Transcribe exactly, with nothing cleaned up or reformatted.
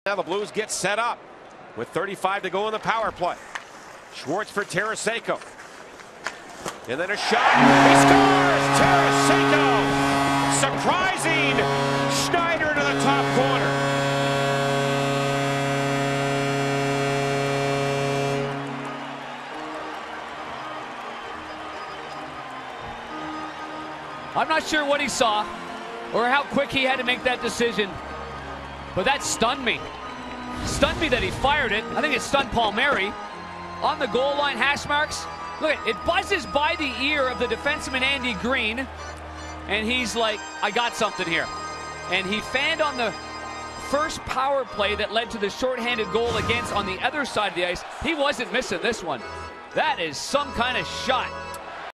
Now the Blues get set up with thirty-five to go in the power play. Schwartz for Tarasenko. And then a shot. He scores! Tarasenko! Surprising Schneider to the top corner. I'm not sure what he saw or how quick he had to make that decision, but that stunned me. Stunned me that he fired it. I think it stunned Palmieri. On the goal line hash marks. Look, it buzzes by the ear of the defenseman Andy Green, and he's like, I got something here. And he fanned on the first power play that led to the shorthanded goal against on the other side of the ice. He wasn't missing this one. That is some kind of shot.